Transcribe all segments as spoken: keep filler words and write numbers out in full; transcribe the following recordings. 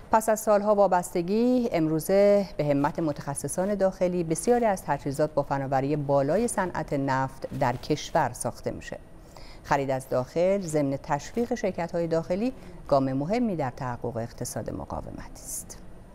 پس از سالها وابستگی، امروزه به همت متخصصان داخلی بسیاری از تجهیزات با فناوری بالای صنعت نفت در کشور ساخته میشه. خرید از داخل ضمن تشویق شرکت‌های داخلی گام مهمی در تحقق اقتصاد مقاومتی است.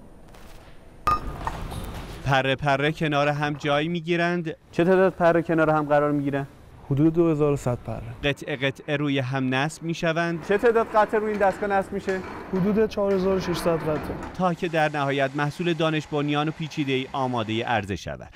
پره پره کنار هم جای میگیرند. چه تعداد پره کنار هم قرار میگیرند؟ حدود دو هزار و صد پره. قطعه قطعه روی هم نصب میشوند. چه تعداد قطعه روی این دستگاه نصب میشه؟ حدود چهار هزار و ششصد قطعه. تا که در نهایت محصول دانش بنیان و پیچیده‌ای آماده عرضه شود.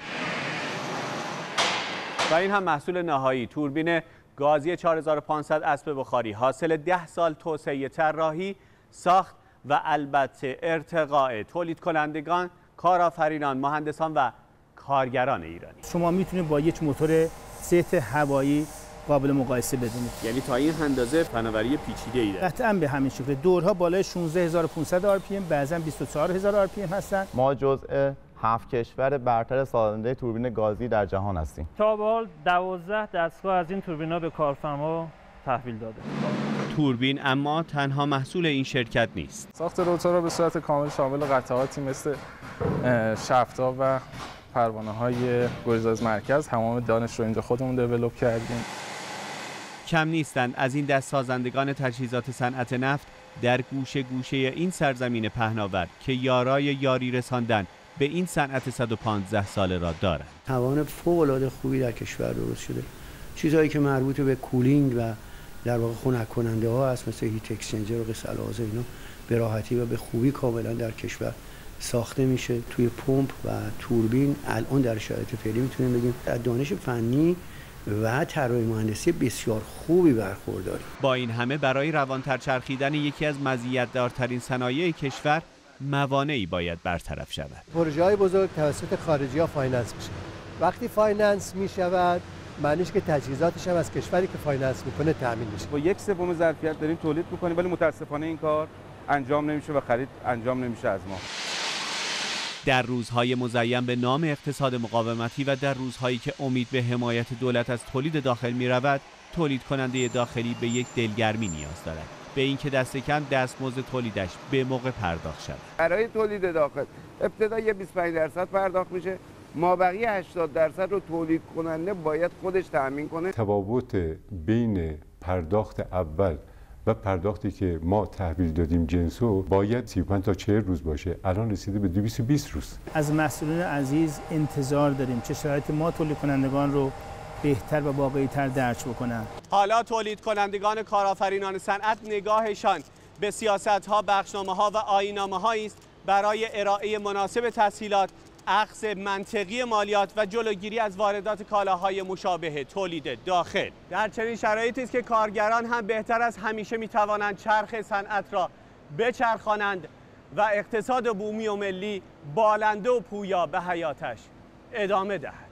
و این هم محصول نهایی، توربین گازی چهار هزار و پانصد اسب بخاری، حاصل ده سال توسعه طراحی، ساخت و البته ارتقاء تولید کنندگان، کارآفرینان، مهندسان و کارگران ایرانی. شما میتونید با یک موتور ست هوایی قابل مقایسه بدونید. یعنی تا این اندازه فناوری پیچیده‌ای داره. قطعاً به همین شکل. دورها بالای شانزده هزار و پانصد آر پی ام، بعضاً بیست و چهار هزار آر پی ام هستن. ما جزء هفت کشور برتر سازنده توربین گازی در جهان هستیم. تا به حال دوازده دستگاه از این توربین‌ها به کارفرما تحویل داده. توربین اما تنها محصول این شرکت نیست. ساخت روتورها به صورت کامل شامل قطعاتی مثل شافت‌ها و پروانه‌های گریز مرکز، تمام دانش رو اینجا خودمون دیولپ کردیم. کم نیستند از این دست سازندگان تجهیزات صنعت نفت در گوشه گوشه این سرزمین پهناور که یارای یاری رساندن به این صنعت صد و پانزده ساله را دارند. توان فوق‌العاده خوبی در کشور درست شده. چیزهایی که مربوط به کولینگ و در واقع خنک کننده ها هست، مثل هیت اکسچنجر و قصه الازه، اینا به راحتی و به خوبی کاملا در کشور ساخته میشه. توی پمپ و توربین الان در شرایط فعلی میتونیم بگیم از دانش فنی و طراحی مهندسی بسیار خوبی برخورداریم. با این همه برای روانتر چرخیدن یکی از مزیت‌دارترین صنایع کشور موانعی باید برطرف شود. پروژه‌های بزرگ توسط خارجی‌ها فایننس میشه. وقتی فایننس میشود معنیش که تجهیزاتش هم از کشوری که فایننس میکنه تامین میشه. با یک سوم ظرفیت داریم تولید میکنیم، ولی متاسفانه این کار انجام نمیشه و خرید انجام نمیشه از ما. در روزهای مزین به نام اقتصاد مقاومتی و در روزهایی که امید به حمایت دولت از تولید داخل می رود، تولید کننده داخلی به یک دلگرمی نیاز دارد، به اینکه دست کم دستمزد تولیدش به موقع پرداخت شود. برای تولید داخل ابتدا یه بیست و پنج درصد پرداخت میشه، مابقی هشتاد درصد رو تولید کننده باید خودش تامین کنه. تفاوت بین پرداخت اول و پرداختی که ما تحویل دادیم جنسو باید سی و پنج تا چهل روز باشه، الان رسیده به دویست و بیست روز. از مسئولین عزیز انتظار داریم چه شرایط ما تولید کنندگان رو بهتر و واقعی‌تر درک بکنن. حالا تولید کنندگان کارآفرینان صنعت نگاهشان به سیاست‌ها، بخشنامه‌ها و آیین‌نامه‌هایی است برای ارائه مناسب تسهیلات، اخذ منطقی مالیات و جلوگیری از واردات کالاهای مشابه تولید داخل. در چنین شرایطی است که کارگران هم بهتر از همیشه می‌توانند چرخ صنعت را بچرخانند و اقتصاد بومی و ملی بالنده و پویا به حیاتش ادامه دهد.